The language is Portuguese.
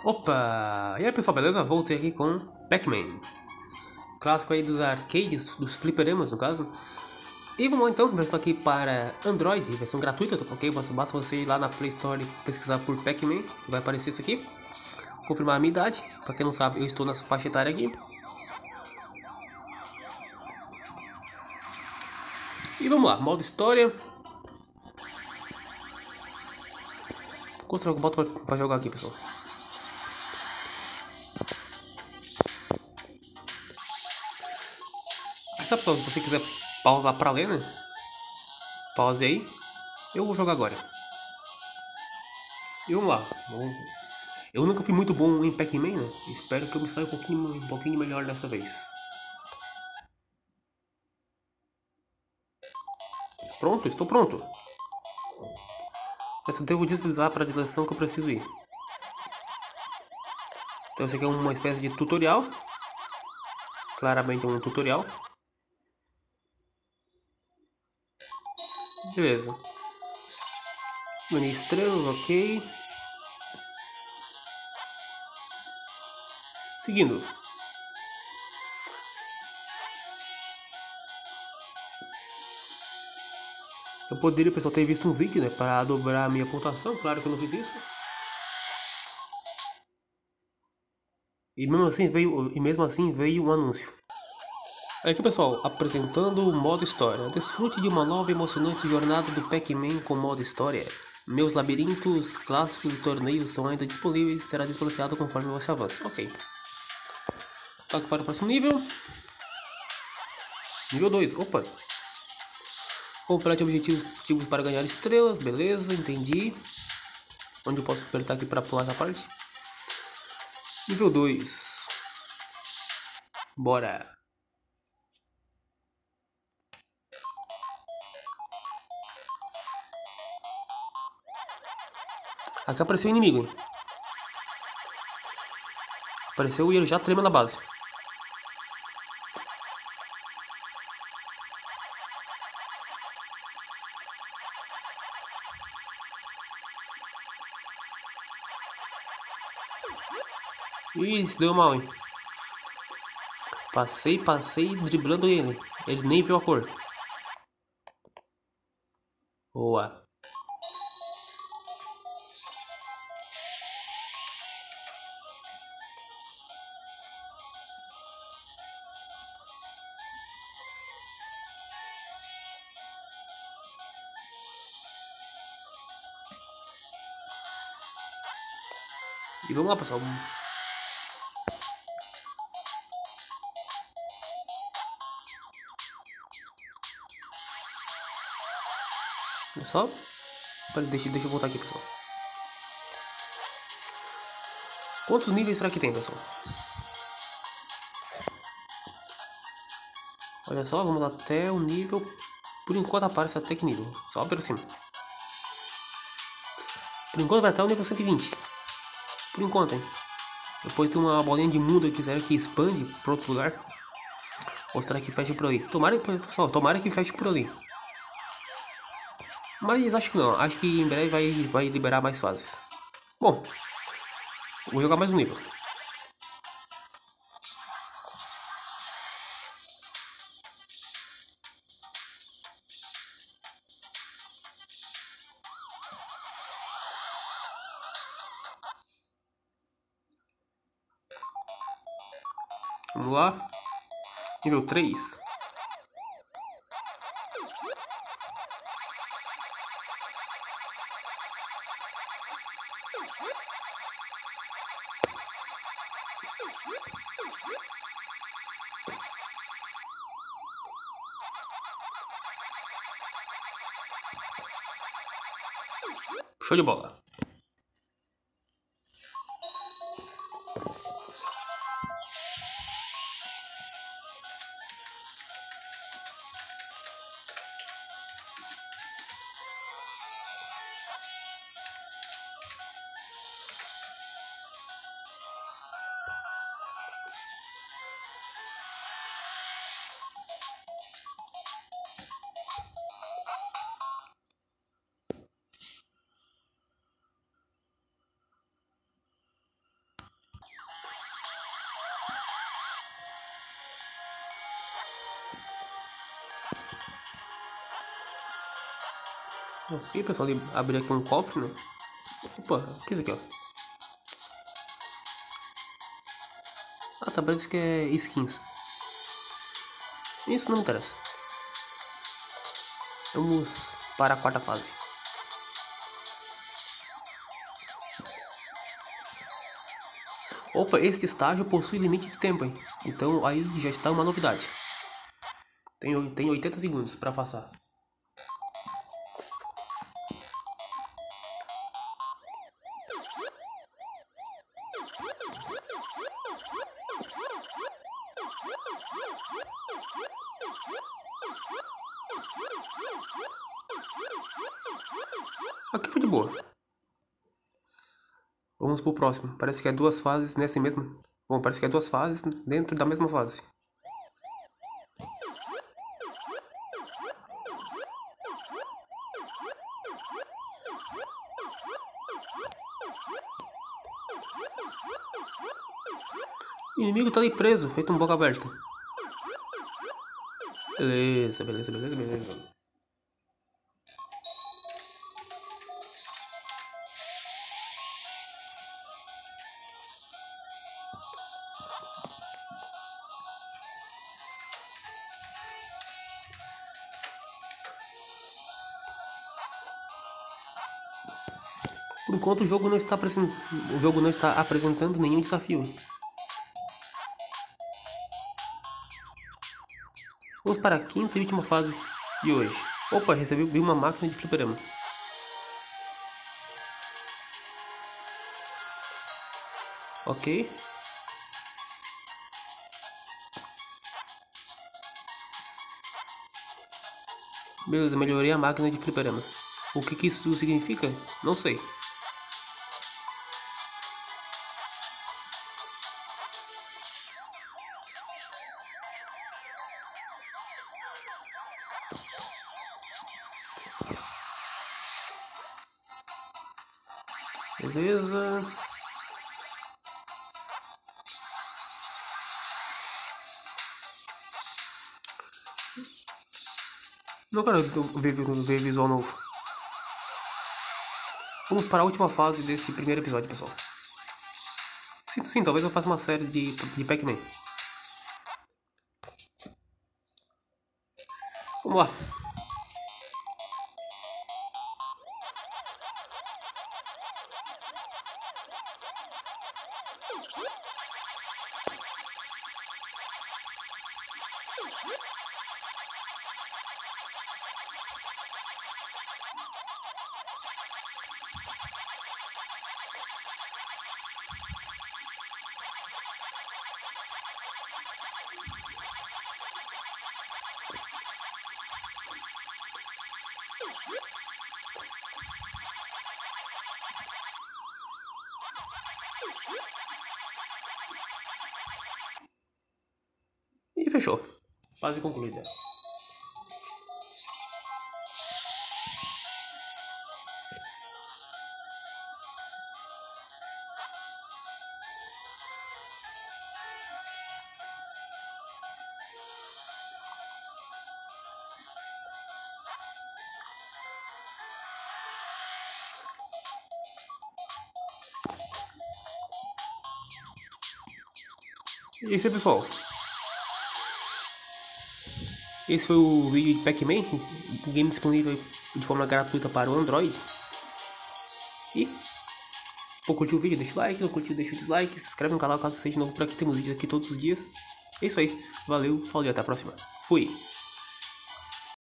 Opa! E aí pessoal, beleza? Voltei aqui com Pac-Man. Clássico aí dos arcades, dos fliperamas no caso. E vamos lá então, versão aqui para Android, versão gratuita, ok? Basta você ir lá na Play Store e pesquisar por Pac-Man, vai aparecer isso aqui. Confirmar a minha idade, pra quem não sabe, eu estou nessa faixa etária aqui. E vamos lá, modo história. Quanto será que eu boto pra jogar aqui, pessoal? Aí tá, pessoal, se você quiser pausar pra ler, né? Pause aí. Eu vou jogar agora. E vamos lá. Eu nunca fui muito bom em Pac-Man, né? Espero que eu me saia um pouquinho melhor dessa vez. Pronto, estou pronto. Eu só devo deslizar para a direção que eu preciso ir. Então esse aqui é uma espécie de tutorial. Claramente é um tutorial. Beleza. Unir estrelas, ok. Seguindo. Eu poderia, pessoal, ter visto um vídeo, né? Para dobrar a minha pontuação. Claro que eu não fiz isso. E mesmo assim veio um anúncio. Aqui pessoal, apresentando o modo história. Desfrute de uma nova e emocionante jornada do Pac-Man com modo história. Meus labirintos clássicos e torneios estão ainda disponíveis, será desbloqueado conforme você avança. Ok. Toque para o próximo nível. Nível 2, opa. Complete objetivos para ganhar estrelas, beleza, entendi. Onde eu posso apertar aqui para pular essa parte? Nível 2. Bora. Aqui apareceu o inimigo, hein? Apareceu e ele já trema na base. Ih, se deu mal, hein? Passei driblando ele. Ele nem viu a cor. Boa. E vamos lá, pessoal. Olha só. Pera, deixa eu voltar aqui, pessoal. Quantos níveis será que tem, pessoal? Olha só, vamos até o nível... Por enquanto aparece até que nível? Só pelo cima. Por enquanto vai até o nível 120. Por enquanto, hein? Depois tem uma bolinha de mundo aqui, será que expande para outro lugar? Ou será que fecha por ali? Tomara, pessoal, tomara que feche por ali. Mas acho que não, acho que em breve vai liberar mais fases. Bom, vou jogar mais um nível. Vamos lá. Nível 3. Show de bola. Ok, pessoal, abrir aqui um cofre, né? Opa, o que é isso aqui, ó? Ah, tá, parece que é skins. Isso não me interessa. Vamos para a quarta fase. Opa, este estágio possui limite de tempo, hein? Então aí já está uma novidade. Tem 80 segundos para passar. Aqui foi de boa. Vamos pro próximo. Parece que é duas fases nessa mesma. Bom, parece que é duas fases dentro da mesma fase. O inimigo tá ali preso, feito um boca aberta. Beleza, beleza, beleza, beleza. Por enquanto o jogo não está apresentando nenhum desafio. Vamos para a quinta e última fase de hoje. Opa, recebi uma máquina de fliperama. Ok. Beleza, melhorei a máquina de fliperama. O que isso significa? Não sei. Beleza. Não quero ver visual novo. Vamos para a última fase desse primeiro episódio, pessoal. Sim, talvez eu faça uma série de Pac-Man. Vamos lá. E fechou. Fase concluída. E é isso aí, pessoal. Esse foi o vídeo de Pac-Man, game disponível de forma gratuita para o Android. E, se curtiu o vídeo, deixa o like, não curtiu, deixa o dislike, se inscreve no canal caso seja novo por aqui, temos vídeos aqui todos os dias. É isso aí, valeu, falou e até a próxima. Fui!